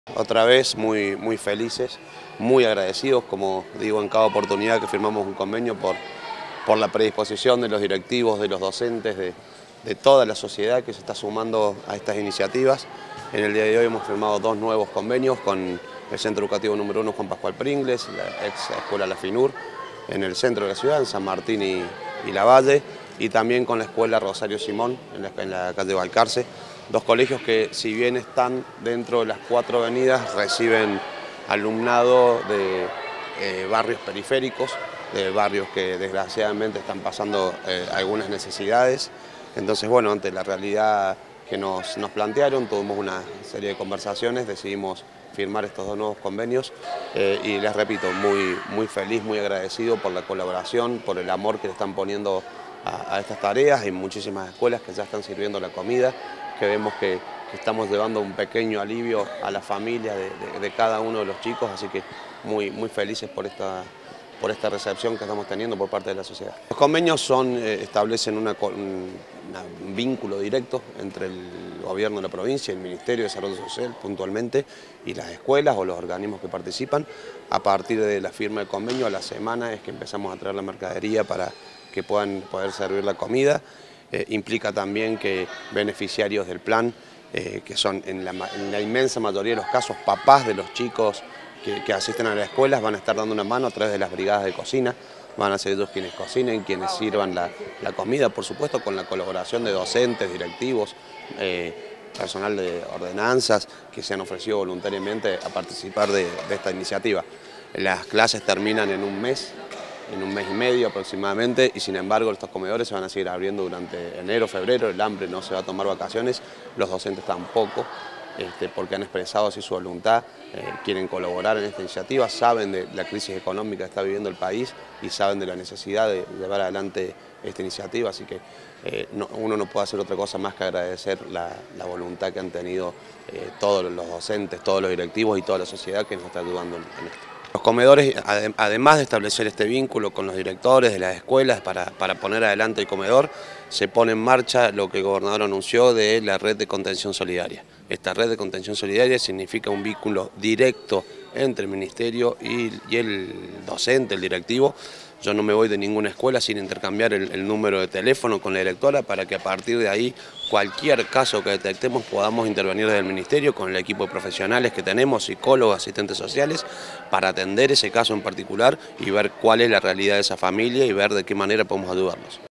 Otra vez muy felices, muy agradecidos, como digo en cada oportunidad que firmamos un convenio por la predisposición de los directivos, de los docentes, de toda la sociedad que se está sumando a estas iniciativas. En el día de hoy hemos firmado 2 nuevos convenios con el Centro Educativo número 1 Juan Pascual Pringles, la ex escuela La Finur, en el centro de la ciudad, en San Martín y Lavalle, y también con la escuela Rosario Simón, en la calle Balcarce. 2 colegios que, si bien están dentro de las 4 avenidas, reciben alumnado de barrios periféricos, de barrios que desgraciadamente están pasando algunas necesidades. Entonces, bueno, ante la realidad que nos plantearon, tuvimos una serie de conversaciones, decidimos firmar estos 2 nuevos convenios y les repito, muy feliz, muy agradecido por la colaboración, por el amor que le están poniendo a estas tareas. Hay muchísimas escuelas que ya están sirviendo la comida, que vemos que estamos llevando un pequeño alivio a las familias de cada uno de los chicos, así que muy felices por esta recepción que estamos teniendo por parte de la sociedad. Los convenios establecen un vínculo directo entre el gobierno de la provincia, el Ministerio de Desarrollo Social puntualmente, y las escuelas o los organismos que participan. A partir de la firma del convenio, a la semana es que empezamos a traer la mercadería para que puedan poder servir la comida. Implica también que beneficiarios del plan, que son en la inmensa mayoría de los casos papás de los chicos que asisten a las escuelas, van a estar dando una mano a través de las brigadas de cocina. Van a ser ellos quienes cocinen, quienes sirvan la comida, por supuesto con la colaboración de docentes, directivos, personal de ordenanzas que se han ofrecido voluntariamente a participar de esta iniciativa. Las clases terminan en un mes y medio aproximadamente, y sin embargo estos comedores se van a seguir abriendo durante enero, febrero. El hambre no se va a tomar vacaciones, los docentes tampoco, porque han expresado así su voluntad, quieren colaborar en esta iniciativa, saben de la crisis económica que está viviendo el país y saben de la necesidad de llevar adelante esta iniciativa, así que uno no puede hacer otra cosa más que agradecer la voluntad que han tenido todos los docentes, todos los directivos y toda la sociedad que nos está ayudando en esto. Los comedores, además de establecer este vínculo con los directores de las escuelas para poner adelante el comedor, se pone en marcha lo que el gobernador anunció de la red de contención solidaria. Esta red de contención solidaria significa un vínculo directo entre el ministerio y el docente, el directivo. Yo no me voy de ninguna escuela sin intercambiar el número de teléfono con la directora para que a partir de ahí cualquier caso que detectemos podamos intervenir desde el ministerio con el equipo de profesionales que tenemos, psicólogos, asistentes sociales, para atender ese caso en particular y ver cuál es la realidad de esa familia y ver de qué manera podemos ayudarlos.